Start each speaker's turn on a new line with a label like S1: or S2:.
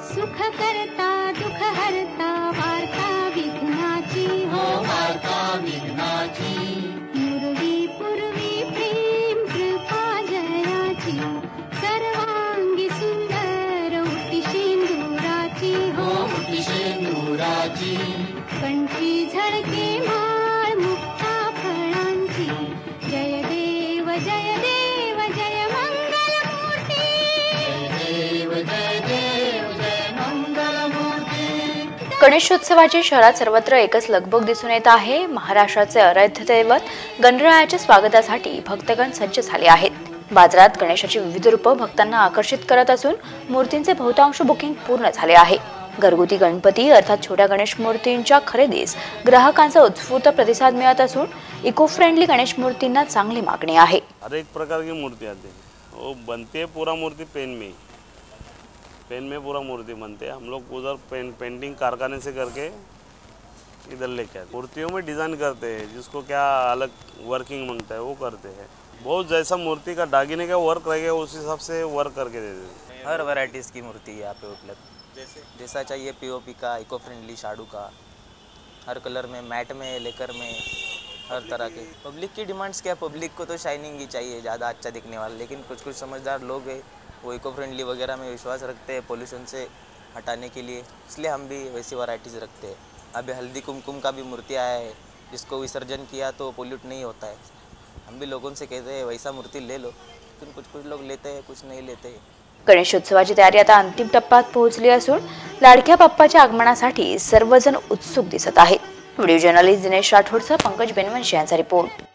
S1: सुख करता दुख हरता वार्ता विघ्नाची हो वार्ता विघ्नाची मुरवी पूर्वी प्रेम कृपा जयाची सर्वांगी सुंदर उटी शेंदुराची हो उटी शेंदुराची कंठी झळके माळ मुक्ता फळांची जय देव जय देव जय मंगल मूर्ती जय देव जय मंगल मूर्ती।
S2: गणेशोत्सवाची शहरात सर्वत्र एकच लगबग दिसून येत आहे। महाराष्ट्राचे आराध्य दैवत गणरायाच्या स्वागतासाठी भक्तगण सज्ज झाले आहेत। बाजारात गणेशाची विविध रूपं भक्तांना आकर्षित करत असून मूर्तींचे बहुतांश बुकिंग पूर्ण झाले आहे। घरगुती गणपती अर्थात छोट्या गणेश मूर्तींच्या खरेदीस ग्राहकांचा उत्स्फूर्त प्रतिसाद मिळत असून इको फ्रेंडली गणेश मूर्तींना चांगली मागणी आहे।
S3: हर एक प्रकार की मूर्ति आती है, वो बनती है पूरा मूर्ति पेन में पूरा मूर्ति बनते हैं। हम लोग उधर पेंटिंग कारखाने से करके इधर लेके आते। मूर्तियों में डिज़ाइन करते हैं, जिसको क्या अलग वर्किंग मांगता है वो करते हैं। बहुत जैसा मूर्ति का दागिने का वर्क रहेगा उस हिसाब से वर्क करके दे देते हैं।
S4: हर वैरायटीज़ की मूर्ति यहाँ पे उपलब्ध, जैसा चाहिए पीओपी का, इको फ्रेंडली शाडू का, हर कलर में, मैट में, लेकर में, हर तरह के। पब्लिक की डिमांड्स क्या, पब्लिक को तो शाइनिंग ही चाहिए, ज़्यादा अच्छा दिखने वाला, लेकिन कुछ समझदार लोग हैं वो इको फ्रेंडली वगैरह में विश्वास रखते हैं पोल्यूशन से हटाने के लिए, इसलिए हम भी वैसी वैरायटीज़ रखते हैं। अभी हल्दी कुमकुम का भी मूर्ति आया है, जिसको विसर्जन किया तो पोल्यूट नहीं होता है। हम भी लोगों से कहते हैं वैसा मूर्ति ले लो, लेकिन कुछ लोग लेते हैं, कुछ नहीं लेते हैं।
S2: गणेशोत्सवाची तयारी आता अंतिम टप्प्यात पोहोचली असून लाडक्या बाप्पाच्या आगमनासाठी सर्वजण उत्सुक दिसत आहेत। व्हिडिओ जर्नलिस्ट दिनेश राठोडसह पंकज बेनवंशी यांचा रिपोर्ट।